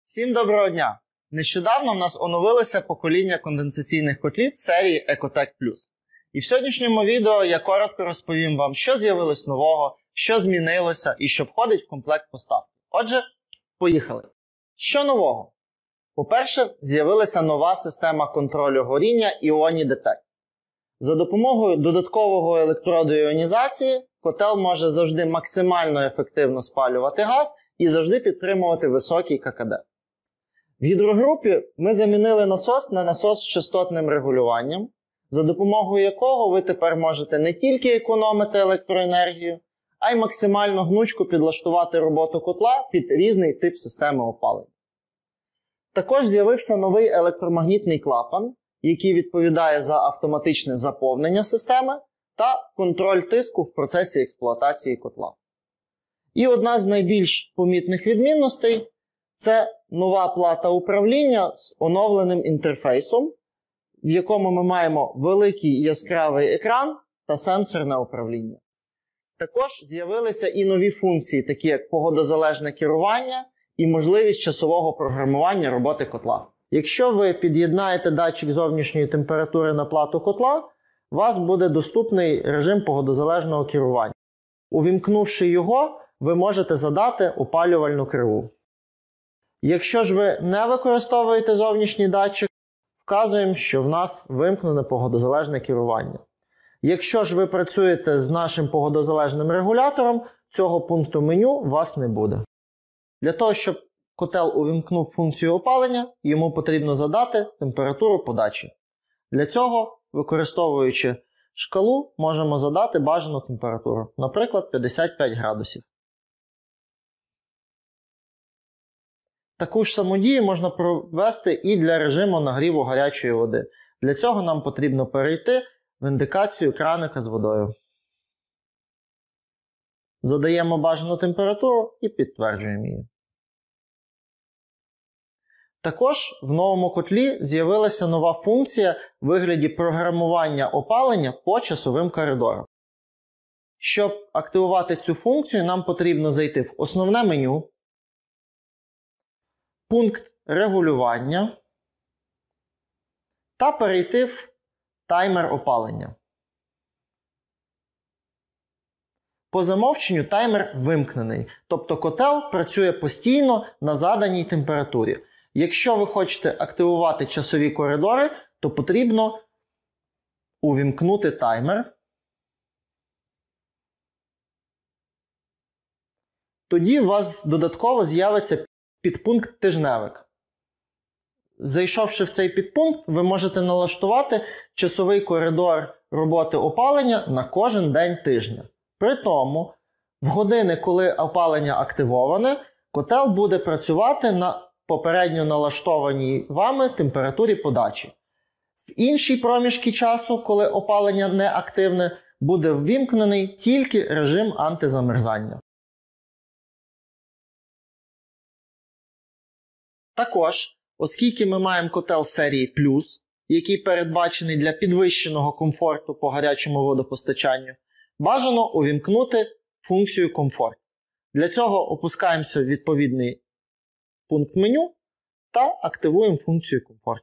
Всім доброго дня! Нещодавно в нас оновилося покоління конденсаційних котлів серії Ecotec+. І в сьогоднішньому відео я коротко розповім вам, що з'явилось нового, що змінилося і що входить в комплект поставки. Отже, поїхали! Що нового? По-перше, з'явилася нова система контролю горіння Ioni Detect. За допомогою додаткового електроду іонізації котел може завжди максимально ефективно спалювати газ і завжди підтримувати високий ККД. В гідрогрупі ми замінили насос на насос з частотним регулюванням, за допомогою якого ви тепер можете не тільки економити електроенергію, а й максимально гнучко підлаштувати роботу котла під різний тип системи опалення. Також з'явився новий електромагнітний клапан, який відповідає за автоматичне заповнення системи та контроль тиску в процесі експлуатації котла. І одна з найбільш помітних відмінностей – це нова плата управління з оновленим інтерфейсом, в якому ми маємо великий яскравий екран та сенсорне управління. Також з'явилися і нові функції, такі як погодозалежне керування і можливість часового програмування роботи котла. Якщо ви під'єднаєте датчик зовнішньої температури на плату котла, у вас буде доступний режим погодозалежного керування. Увімкнувши його, ви можете задати опалювальну криву. Якщо ж ви не використовуєте зовнішній датчик, вказуємо, що в нас вимкнене погодозалежне керування. Якщо ж ви працюєте з нашим погодозалежним регулятором, цього пункту меню у вас не буде. Для того, щоб котел увімкнув функцію опалення, йому потрібно задати температуру подачі. Для цього, використовуючи шкалу, можемо задати бажану температуру, наприклад, 55 градусів. Таку ж саму дію можна провести і для режиму нагріву гарячої води. Для цього нам потрібно перейти в індикацію краника з водою. Задаємо бажану температуру і підтверджуємо її. Також в новому котлі з'явилася нова функція в вигляді програмування опалення по часовим коридорам. Щоб активувати цю функцію, нам потрібно зайти в основне меню, пункт регулювання та перейти в таймер опалення. По замовченню таймер вимкнений, тобто котел працює постійно на заданій температурі. Якщо ви хочете активувати часові коридори, то потрібно увімкнути таймер. Тоді у вас додатково з'явиться підпункт тижневик. Зайшовши в цей підпункт, ви можете налаштувати часовий коридор роботи опалення на кожен день тижня. При тому, в години, коли опалення активоване, котел буде працювати на попередньо налаштованій вами температурі подачі. В інші проміжки часу, коли опалення не активне, буде ввімкнений тільки режим антизамерзання. Також, оскільки ми маємо котел серії Плюс, який передбачений для підвищеного комфорту по гарячому водопостачанню, бажано увімкнути функцію комфорт. Для цього опускаємося в відповідний пункт меню та активуємо функцію комфорт.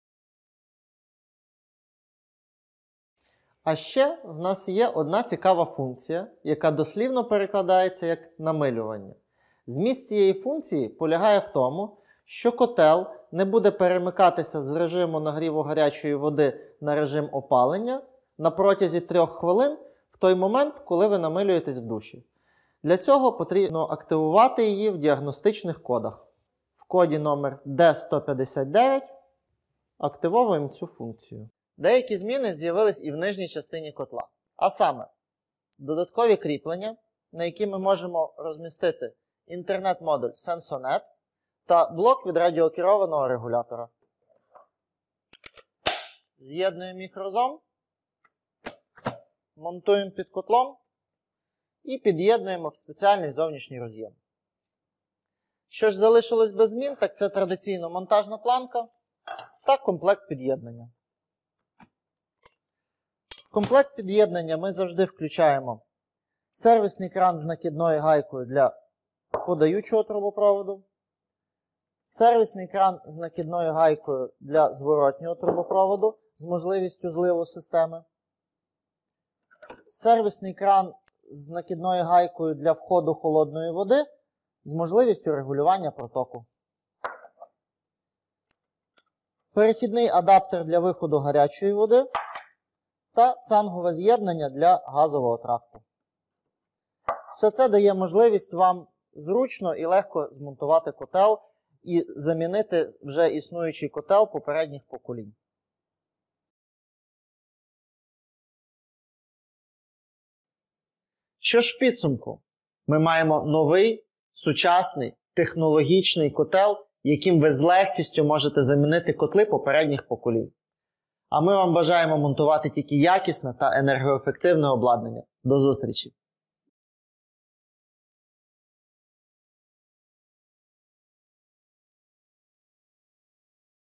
А ще в нас є одна цікава функція, яка дослівно перекладається як намилювання. Зміст цієї функції полягає в тому, що котел не буде перемикатися з режиму нагріву гарячої води на режим опалення на протязі 3 хвилин в той момент, коли ви намилюєтесь в душі. Для цього потрібно активувати її в діагностичних кодах. В коді номер D159 активовуємо цю функцію. Деякі зміни з'явились і в нижній частині котла. А саме, додаткові кріплення, на які ми можемо розмістити інтернет-модуль SensoNet та блок від радіокерованого регулятора. З'єднуємо їх разом, монтуємо під котлом і під'єднуємо в спеціальний зовнішній роз'єм. Що ж залишилось без змін, так це традиційно монтажна планка та комплект під'єднання. В комплект під'єднання ми завжди включаємо сервісний кран з накидною гайкою для подаючого трубопроводу, сервісний кран з накидною гайкою для зворотнього трубопроводу з можливістю зливу системи, сервісний кран з накидною гайкою для входу холодної води з можливістю регулювання протоку, перехідний адаптер для виходу гарячої води та цангове з'єднання для газового тракту. Все це дає можливість вам зручно і легко змонтувати котел і замінити вже існуючий котел попередніх поколінь. Що ж в підсумку? Ми маємо новий, сучасний, технологічний котел, яким ви з легкістю можете замінити котли попередніх поколінь. А ми вам бажаємо монтувати тільки якісне та енергоефективне обладнання. До зустрічі!